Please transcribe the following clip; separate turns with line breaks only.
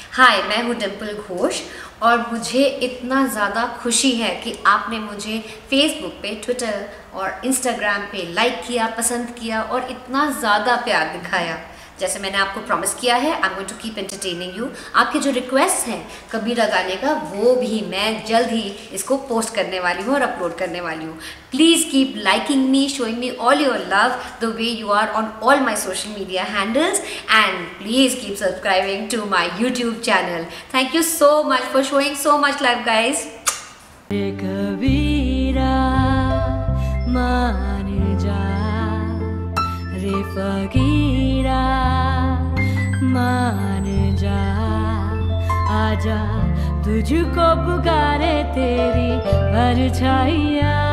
हाय, मैं हूँ डिम्पल घोष और मुझे इतना ज़्यादा खुशी है कि आपने मुझे फेसबुक पे, ट्विटर और इंस्टाग्राम पे लाइक किया, पसंद किया और इतना ज़्यादा प्यार दिखाया। जैसे मैंने आपको प्रॉमिस किया है, I am going to keep entertaining you. आपके जो रिक्वेस्ट हैं कबीरा गाने का, वो भी मैं जल्द ही इसको पोस्ट करने वाली हूँ और अपलोड करने वाली हूँ। Please keep liking me, showing me all your love the way you are on all my social media handles, and please keep subscribing to my YouTube channel. Thank you so much for showing so much love, guys.
Kabira मान जा रे फकीरा मान जा, आजा तुझको पुकारे तेरी परछाइयाँ।